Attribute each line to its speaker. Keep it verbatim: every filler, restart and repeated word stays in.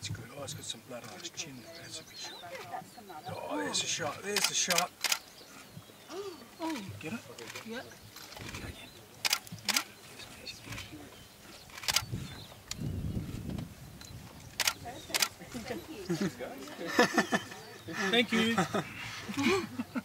Speaker 1: That's good. Oh, it's got some blood on its chin. That's a good shot. Oh, there's a shot. There's a shot.
Speaker 2: Oh,
Speaker 1: get it?
Speaker 2: Yep.
Speaker 1: Go again.
Speaker 2: Thank you. Thank you.